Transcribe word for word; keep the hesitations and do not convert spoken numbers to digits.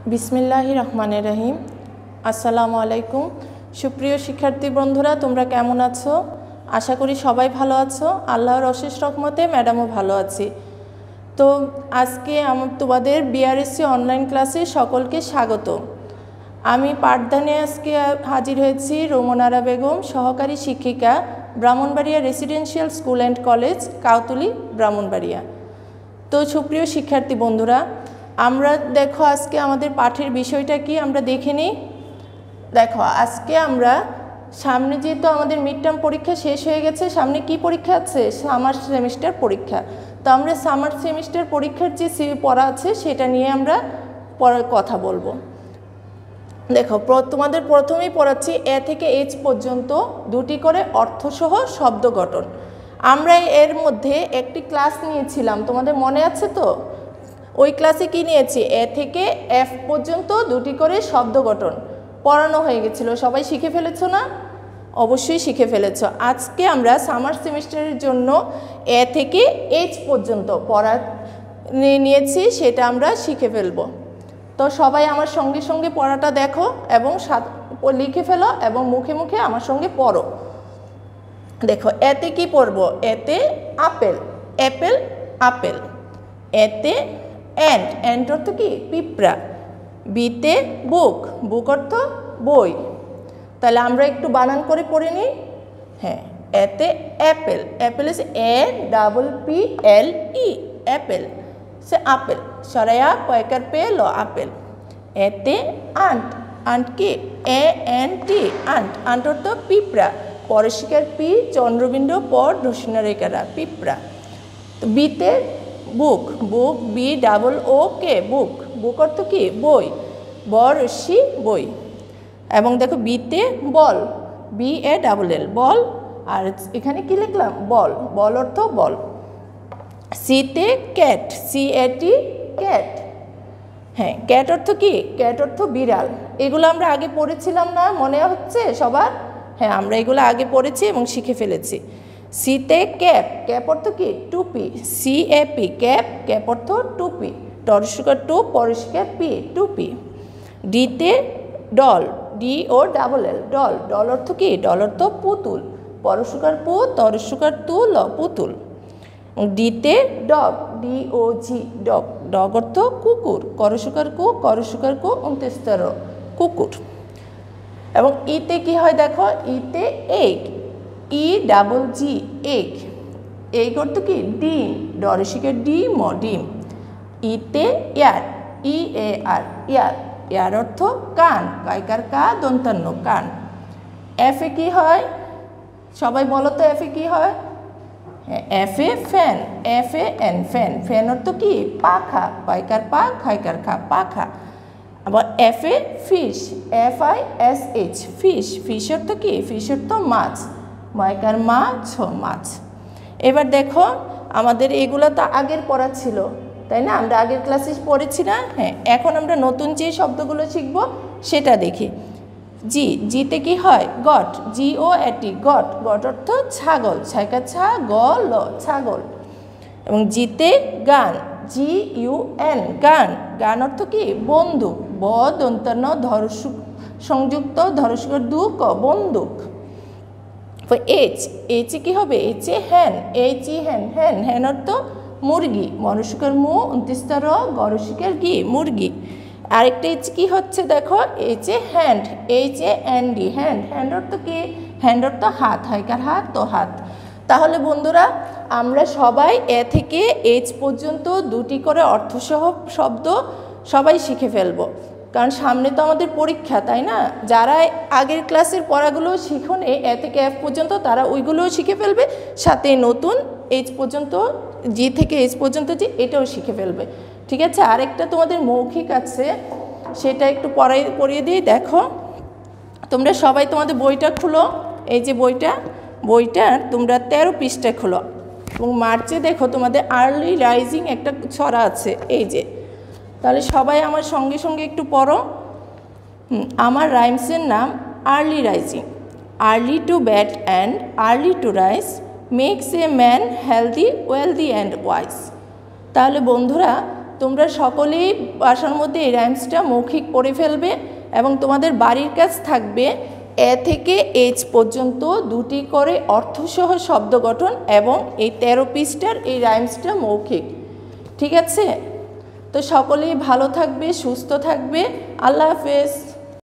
बिस्मिल्लाहिर रहमानिर रहीम। अस्सलामु आलैकुम। सुप्रिय शिक्षार्थी बंधुरा तोमरा केमन आछो? आशा करी सबाई भालो आछो। आल्लाहर अशेष रहमते मैडामो भालो आछि। तो आजके आमार तोमादेर बीआरएससी अनलाइन क्लासे सकलके स्वागत। आमी पाठदाने आजके हाजिर हयेछि रोमनारा बेगम, सहकारी शिक्षिका, Brahmanbaria residential school and college, Kawtoli, Brahmanbaria. तो सुप्रिय शिक्षार्थी बंधुरा आमरा देखो आजके आमादेर पाठेर विषयटा कि आमरा देखे निई। देखो आजके आमरा सामने जेहेतु आमादेर मिड टार्म परीक्षा शेष हये गेछे, सामने कि परीक्षा आछे? सामार सेमिस्टार परीक्षा। तो आमरा सामार सेमिस्टार परीक्षार जे पढ़ा आछे सेटा निये आमरा परे कथा बोलबो। देखो तोमादेर प्रथमेई पढ़ाচ্ছি ए থেকে এইচ পর্যন্ত দুটি করে অর্থসহ শব্দ গঠন। আমরা এর মধ্যে একটি ক্লাস নিয়েছিলাম, তোমাদের মনে আছে তো? ওই ক্লাসে কি নিয়েছি? এ থেকে এফ পর্যন্ত দুটি করে শব্দ গঠন পড়ানো হয়ে গেছিল। সবাই শিখে ফেলেছো না? অবশ্যই শিখে ফেলেছো। আজকে আমরা সামার সেমিস্টারের জন্য এ থেকে এইচ পর্যন্ত পড়া নিয়েছি, সেটা আমরা শিখে ফেলবো। তো সবাই আমার সঙ্গে সঙ্গে পড়াটা দেখো এবং লিখে ফেলো এবং মুখে মুখে আমার সঙ্গে পড়ো। দেখো এতে কি পড়বো? এতে আপেল, অ্যাপেল, আপেল। এতে এন্ড, এন্ড অর্থ কি? পিঁপড়া। বিতে বুক, বুক অর্থ বই। তাহলে আমরা একটু বানান করে পড়ে নিই। হ্যাঁ, এতে apple, apple is a double P L E, apple সে আপেল, সরাইয়া পয়কার পে ল আপেল। এতে আন্ট, আন্ট কি? A N T, ant, ant অর্থ পিঁপড়া, পরশিকার পি, চন্দ্রবিন্দু পর রসিনা রেখারা, পিঁপড়া। বিতে বুক, বুক বি ডাবল ও কে, বুক, বুক অর্থ কি? বই, বরশি বই। এবং দেখো বিতে বল, বি এ ডাবল এল, বল। আর এখানে কি লিখলাম? বল, বল অর্থ বল। সিতে cat, C A T, cat. হ্যাঁ, ক্যাট অর্থ কি? ক্যাট অর্থ বিড়াল। এগুলো আমরা আগে পড়েছিলাম না? মনে হচ্ছে সবার? হ্যাঁ, আমরা এগুলো আগে পড়েছি এবং শিখে ফেলেছি। সিতে ক্যাপ, ক্যাপ অর্থ কি? টুপি, C A P, cap, cap অর্থ টুপি, টরসুকার টু, পরশিকার পি, টুপি। ডিতে doll, D O double L, doll, doll অর্থ কি? ডল অর্থ পুতুল, পরশুকার পু, তরসুকার তু, ল, পুতুল। ডিতে dog, D O G, dog, dog অর্থ কুকুর, করসুকার কু, করসুকার কু, উনতেস্তর, কুকুর। এবং ইতে কি হয় দেখো? ইতে egg, E double G, egg, egg অর্থ কি? ডিম, ডরসিকার ডি, ম, ডিম। ইতে ইয়ার, ই এ আর, ইয়ার, ইয়ার অর্থ কান, কাইকার কা, দন্তান্ন, কান। এফে কি হয়? সবাই বলো তো এফে কি হয়? এফে ফ্যান, এফে এন, ফ্যান, ফ্যান অর্থ কি? পাখা, পাইকার পা, খাইকার খা, পাখা। আবার এফে fish, F I S H, fish, fish অর্থ কি? ফিশ অর্থ মাছ, মাইকার মাছ, মাছ। এবার দেখো আমাদের এগুলো তো আগের পড়া ছিল, তাই না? আমরা আগের ক্লাসে পড়েছি না? হ্যাঁ, এখন আমরা নতুন যে শব্দগুলো শিখব সেটা দেখি। জি, জিতে কি হয়? গট, জি ও এটি, গট, গট অর্থ ছাগল, ছাইকা ছা, গ ল, ছাগল। এবং জিতে গান, জি ইউ এন, গান, গান অর্থ কি? বন্দুক, ব দন্তান্ন ধরসু সংযুক্ত, ধরসুকার দু, ক, বন্দুক। এইচ, এইচে কি হবে? এইচে হ্যান, এইচ ই হ্যান, হ্যান, হ্যান অর্থ মুরগি, মরসুকার মু, উনতিস্তার গরসিকার কি? মুরগি। আরেকটা এইচ কি হচ্ছে দেখো? এইচে hand, H A N D, hand, hand অর্থ কি? হ্যান্ড অর্থ হাত, হাইকার হাত, তো হাত। তাহলে বন্ধুরা আমরা সবাই এ থেকে এইচ পর্যন্ত দুটি করে অর্থসহ শব্দ সবাই শিখে ফেলবো, কারণ সামনে তো আমাদের পরীক্ষা, তাই না? যারা আগের ক্লাসের পড়াগুলো শিখনে এ থেকে এফ পর্যন্ত, তারা ওইগুলোও শিখে ফেলবে, সাথে নতুন এইচ পর্যন্ত, জি থেকে এইচ পর্যন্ত যে এটাও শিখে ফেলবে। ঠিক আছে? আরেকটা তোমাদের মৌখিক আছে, সেটা একটু পড়াই পড়িয়ে দিই। দেখো তোমরা সবাই তোমাদের বইটা খুলো, এই যে বইটা, বইটা তোমরা তেরো পৃষ্ঠা খুলো এবং মার্চে দেখো তোমাদের আর্লি রাইজিং একটা ছড়া আছে, এই যে। তাহলে সবাই আমার সঙ্গে সঙ্গে একটু পড়ো। আমার রাইমসের নাম early rising. Early to bed and early to rise makes a man healthy, wealthy and wise. তাহলে বন্ধুরা তোমরা সকলেই বাসার মধ্যে এই রাইমসটা মৌখিক পড়ে ফেলবে এবং তোমাদের বাড়ির কাজ থাকবে এ থেকে এইচ পর্যন্ত দুটি করে অর্থসহ শব্দ গঠন এবং এই তেরো পৃষ্ঠার এই রাইমসটা মৌখিক। ঠিক আছে? তো সকলেই ভালো থাকবে, সুস্থ থাকবে। আল্লাহ হাফেজ।